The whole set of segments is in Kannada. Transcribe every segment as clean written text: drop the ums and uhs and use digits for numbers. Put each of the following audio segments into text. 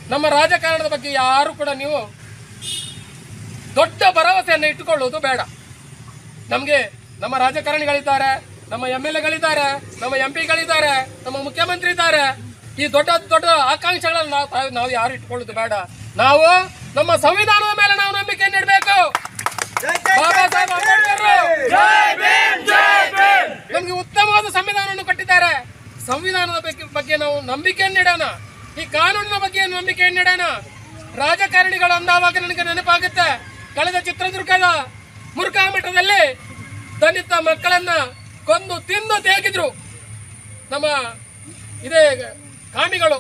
ನಮ್ಮ ರಾಜಕಾರಣದ ಬಗ್ಗೆ ಯಾರು ಕೂಡ ನೀವು ದೊಡ್ಡ ಭರವಸೆಯನ್ನು ಇಟ್ಟುಕೊಳ್ಳುವುದು ಬೇಡ. ನಮಗೆ ನಮ್ಮ ರಾಜಕಾರಣಿಗಳಿದ್ದಾರೆ, ನಮ್ಮ MLAಗಳಿದ್ದಾರೆ, ನಮ್ಮ MP ಗಳಿದ್ದಾರೆ, ನಮ್ಮ ಮುಖ್ಯಮಂತ್ರಿ ಇದ್ದಾರೆ. ಈ ದೊಡ್ಡ ದೊಡ್ಡ ಆಕಾಂಕ್ಷೆಗಳನ್ನು ನಾವು ಯಾರು ಇಟ್ಕೊಳ್ಳೋದು ಬೇಡ. ನಾವು ನಮ್ಮ ಸಂವಿಧಾನದ ಮೇಲೆ ನಾವು ನಂಬಿಕೆಯನ್ನು ಇಡಬೇಕು. ಬಾಬಾ ಸಾಹೇಬ್ ಅಂಬೇಡ್ಕರ್ ನಮ್ಗೆ ಉತ್ತಮವಾದ ಸಂವಿಧಾನವನ್ನು ಕೊಟ್ಟಿದ್ದಾರೆ. ಸಂವಿಧಾನದ ಬಗ್ಗೆ ನಾವು ನಂಬಿಕೆಯನ್ನು ಇಡೋಣ. ಈ ಕಾನೂನಿನ ಬಗ್ಗೆ ನಂಬಿಕೆಯನ್ನು ಇಡೋಣ. ರಾಜಕಾರಣಿಗಳು ಅಂದವಾಗ ನನಗೆ ನೆನಪಾಗುತ್ತೆ, ಕಳೆದ ಚಿತ್ರದುರ್ಗದ ಮುರುಘಾ ಮಠದಲ್ಲಿ ದಲಿತ ಮಕ್ಕಳನ್ನ ಕೊಂದು ತಿಂದು ತೇಗಿದ್ರು. ನಮ್ಮ ಇದೇ ಕಾಮಿಗಳು,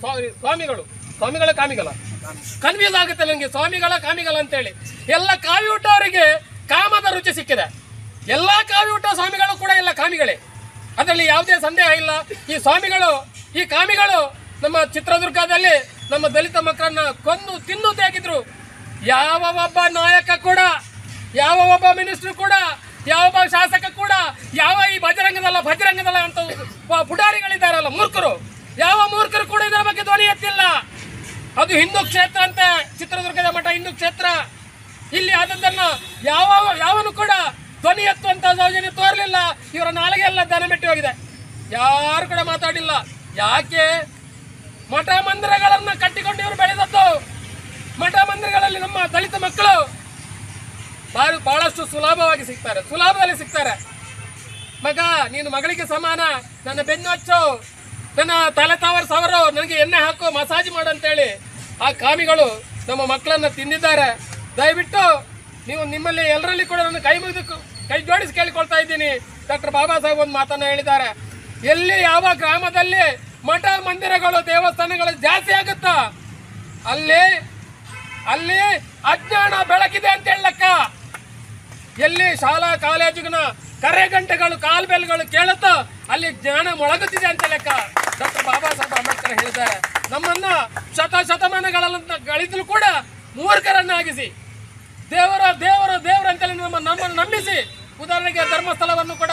ಕಾಮಿಗಳ ಕನ್ಫ್ಯೂಸ್ ಆಗುತ್ತೆ ನನಗೆ, ಕಾಮಿಗಳ ಅಂತೇಳಿ. ಎಲ್ಲ ಕಾವಿ ಊಟವರಿಗೆ ಕಾಮದ ರುಚಿ ಸಿಕ್ಕಿದೆ. ಎಲ್ಲ ಕಾವಿ ಊಟ ಸ್ವಾಮಿಗಳು ಕೂಡ ಎಲ್ಲ ಕಾಮಿಗಳೇ, ಅದರಲ್ಲಿ ಯಾವುದೇ ಸಂದೇಹ ಇಲ್ಲ. ಈ ಕಾಮಿಗಳು ನಮ್ಮ ಚಿತ್ರದುರ್ಗದಲ್ಲಿ ನಮ್ಮ ದಲಿತ ಮಕ್ಕಳನ್ನ ಕೊಂದು ತಿನ್ನು ತೆಗೆದ್ರು. ಯಾವ ಒಬ್ಬ ನಾಯಕ ಕೂಡ, ಯಾವ ಒಬ್ಬ ಮಿನಿಸ್ಟರ್ ಕೂಡ, ಯಾವ ಒಬ್ಬ ಶಾಸಕ ಕೂಡ, ಯಾವ ಈ ಭಜರಂಗದಲ್ಲ ಅಂತ ಪುಡಾರಿಗಳಿದ್ದಾರಲ್ಲ ಮೂರ್ಖರು, ಯಾವ ಮೂರ್ಖರು ಕೂಡ ಇದರ ಬಗ್ಗೆ ಧ್ವನಿ ಎತ್ತಿಲ್ಲ. ಅದು ಹಿಂದೂ ಕ್ಷೇತ್ರ ಅಂತ, ಚಿತ್ರದುರ್ಗದ ಮಠ ಹಿಂದೂ ಕ್ಷೇತ್ರ. ಇಲ್ಲಿ ಆದದ್ದನ್ನ ಯಾವನು ಕೂಡ ಧ್ವನಿ ಎತ್ತುವಂತ ಯೋಜನೆ ತೋರಲಿಲ್ಲ. ಇವರ ನಾಲಿಗೆಲ್ಲ ದನ ಮೆಟ್ಟಿ ಹೋಗಿದೆ, ಯಾರು ಕೂಡ ಮಾತಾಡಿಲ್ಲ. ಯಾಕೆ? ಮಠ ಮಂದಿರಗಳನ್ನ ಕಟ್ಟಿಕೊಂಡು ಇವರು ಬೆಳೆದದ್ದು. ಮಠ ಮಂದಿರಗಳಲ್ಲಿ ನಮ್ಮ ದಲಿತ ಮಕ್ಕಳು ಬಹಳಷ್ಟು ಸುಲಭದಲ್ಲಿ ಸಿಗ್ತಾರೆ. ಮಗ, ನೀನು ಮಗಳಿಗೆ ಸಮಾನ, ನನ್ನ ಬೆನ್ನು ಹಚ್ಚು, ನನ್ನ ತಲೆ ಸವರು, ನನಗೆ ಎಣ್ಣೆ ಹಾಕು, ಮಸಾಜ್ ಮಾಡು ಅಂತೇಳಿ ಆ ಕಾಮಿಗಳು ನಮ್ಮ ಮಕ್ಕಳನ್ನ ತಿಂದಿದ್ದಾರೆ. ದಯವಿಟ್ಟು ನೀವು ನಿಮ್ಮಲ್ಲಿ ಎಲ್ಲರಲ್ಲಿ ಕೂಡ ನನ್ನ ಕೈ ಜೋಡಿಸಿ ಕೇಳಿಕೊಳ್ತಾ ಇದ್ದೀನಿ. ಡಾಕ್ಟರ್ ಬಾಬಾ ಸಾಹೇಬ್ ಒಂದು ಮಾತನ್ನ ಹೇಳಿದ್ದಾರೆ, ಎಲ್ಲಿ ಯಾವ ಗ್ರಾಮದಲ್ಲಿ ಮಠ ಮಂದಿರಗಳು ದೇವಸ್ಥಾನಗಳು ಜಾಸ್ತಿ ಆಗುತ್ತಾ ಅಲ್ಲಿ ಅಜ್ಞಾನ ಬೆಳಕಿದೆ ಅಂತ ಹೇಳಕ್ಕ. ಎಲ್ಲಿ ಶಾಲಾ ಕಾಲೇಜಿನ ಕರೆಗಂಟೆಗಳು ಕಾಲ್ಬೆಲ್ಗಳು ಕೇಳುತ್ತಾ ಅಲ್ಲಿ ಜ್ಞಾನ ಮೊಳಗುತ್ತಿದೆ ಅಂತ ಲೆಕ್ಕ. ಡಾಕ್ಟರ್ ಬಾಬಾ ಸಾಹೇಬ್ ಅಂಬೇಡ್ಕರ್ ಹೇಳಿದ್ದಾರೆ, ನಮ್ಮನ್ನ ಶತಮಾನಗಳಿಂದಲೂ ಕೂಡ ಮೂರ್ಖರನ್ನಾಗಿಸಿ ದೇವರು ಅಂತೇಳಿ ನಮ್ಮನ್ನು ನಂಬಿಸಿ. ಉದಾಹರಣೆಗೆ ಧರ್ಮಸ್ಥಳವನ್ನು ಕೂಡ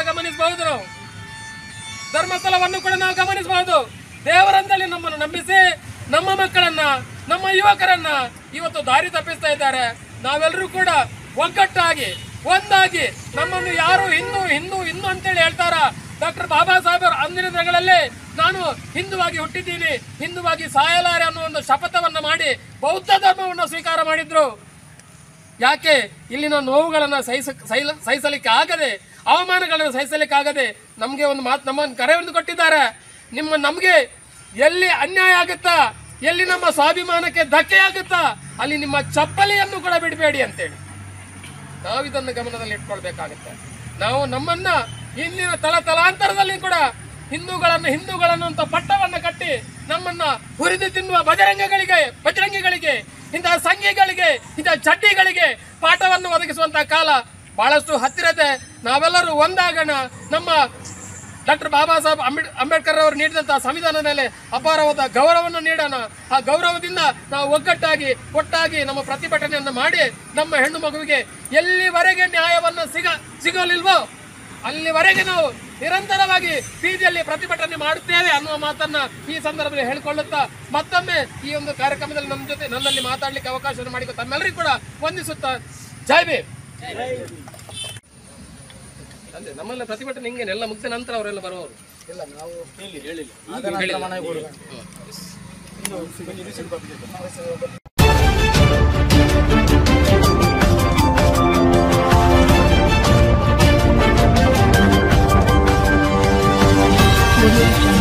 ನಾವು ಗಮನಿಸಬಹುದು. ದೇವರಂತೇಳಿ ನಮ್ಮನ್ನು ನಂಬಿಸಿ ನಮ್ಮ ಮಕ್ಕಳನ್ನ, ನಮ್ಮ ಯುವಕರನ್ನ ಇವತ್ತು ದಾರಿ ತಪ್ಪಿಸ್ತಾ ಇದ್ದಾರೆ. ನಾವೆಲ್ಲರೂ ಕೂಡ ಒಗ್ಗಟ್ಟಾಗಿ ಒಂದಾಗಿ, ನಮ್ಮನ್ನು ಯಾರು ಹಿಂದೂ ಅಂತೇಳಿ ಹೇಳ್ತಾರ. ಡಾಕ್ಟರ್ ಬಾಬಾ ಸಾಹೇಬರು ಅಂದಿನ ದಿನಗಳಲ್ಲಿ ನಾನು ಹಿಂದುವಾಗಿ ಹುಟ್ಟಿದ್ದೀನಿ, ಹಿಂದುವಾಗಿ ಸಾಯಲಾರೆ ಅನ್ನೋ ಒಂದು ಶಪಥವನ್ನ ಮಾಡಿ ಬೌದ್ಧ ಧರ್ಮವನ್ನು ಸ್ವೀಕಾರ ಮಾಡಿದ್ರು. ಯಾಕೆ? ಇಲ್ಲಿನ ನೋವುಗಳನ್ನು ಸಹಿಸಲಿಕ್ಕೆ ಆಗದೆ, ಅವಮಾನಗಳನ್ನು ಸಹಿಸಲಿಕ್ಕೆ ಆಗದೆ ನಮಗೆ ಒಂದು ಮಾತು, ನಮ್ಮನ್ನು ಕರೆಯನ್ನು ಕೊಟ್ಟಿದ್ದಾರೆ. ನಮಗೆ ಎಲ್ಲಿ ಅನ್ಯಾಯ ಆಗುತ್ತಾ, ಎಲ್ಲಿ ನಮ್ಮ ಸ್ವಾಭಿಮಾನಕ್ಕೆ ಧಕ್ಕೆ ಆಗುತ್ತಾ ಅಲ್ಲಿ ನಿಮ್ಮ ಚಪ್ಪಲಿಯನ್ನು ಕೂಡ ಬಿಡಬೇಡಿ ಅಂತೇಳಿ ನಾವು ಇದನ್ನು ಗಮನದಲ್ಲಿ ಇಟ್ಕೊಳ್ಬೇಕಾಗುತ್ತೆ. ನಾವು ನಮ್ಮನ್ನ ಇಂದಿನ ತಲಾಂತರದಲ್ಲಿ ಕೂಡ ಹಿಂದೂಗಳನ್ನು ಅಂತ ಪಟ್ಟವನ್ನು ಕಟ್ಟಿ ನಮ್ಮನ್ನ ಹುರಿದು ತಿನ್ನುವ ಬಜರಂಗಿಗಳಿಗೆ, ಇಂತಹ ಸಂಘಿಗಳಿಗೆ, ಇಂತಹ ಚಡ್ಡಿಗಳಿಗೆ ಪಾಠವನ್ನು ಒದಗಿಸುವಂತಹ ಕಾಲ ಬಹಳಷ್ಟು ಹತ್ತಿರತೆ. ನಾವೆಲ್ಲರೂ ಒಂದಾಗೋಣ. ನಮ್ಮ ಡಾಕ್ಟರ್ ಬಾಬಾ ಸಾಹೇಬ್ ಅಂಬೇಡ್ಕರ್ ಅವರು ನೀಡಿದಂತಹ ಸಂವಿಧಾನದ ಮೇಲೆ ಅಪಾರವಾದ ಗೌರವವನ್ನು ನೀಡೋಣ. ಆ ಗೌರವದಿಂದ ನಾವು ಒಟ್ಟಾಗಿ ನಮ್ಮ ಪ್ರತಿಭಟನೆಯನ್ನು ಮಾಡಿ ನಮ್ಮ ಹೆಣ್ಣು ಮಗುವಿಗೆ ಎಲ್ಲಿವರೆಗೆ ನ್ಯಾಯವನ್ನು ಸಿಗಲಿಲ್ವೋ ಅಲ್ಲಿವರೆಗೆ ನಾವು ನಿರಂತರವಾಗಿ ಬೀದಿಯಲ್ಲಿ ಪ್ರತಿಭಟನೆ ಮಾಡುತ್ತೇವೆ ಅನ್ನುವ ಮಾತನ್ನ ಈ ಸಂದರ್ಭದಲ್ಲಿ ಹೇಳಿಕೊಳ್ಳುತ್ತಾ ಮತ್ತೊಮ್ಮೆ ಈ ಒಂದು ಕಾರ್ಯಕ್ರಮದಲ್ಲಿ ನನ್ನಲ್ಲಿ ಮಾತಾಡಲಿಕ್ಕೆ ಅವಕಾಶವನ್ನು ಮಾಡಿಕೊ ತಮ್ಮೆಲ್ಲರಿಗೂ ಕೂಡ ವಂದಿಸುತ್ತಾ ಜೈ ಭೀಮ್. ಅಂದ್ರೆ ನಮ್ಮನ್ನ ಪ್ರತಿಭಟನೆ ಹಿಂಗೇನೆಲ್ಲ ಮುಗಿದ ನಂತರ ಅವರೆಲ್ಲ ಬರುವವರು ಇಲ್ಲ, ನಾವು ಹೇಳಿಲ್ಲ. Thank you.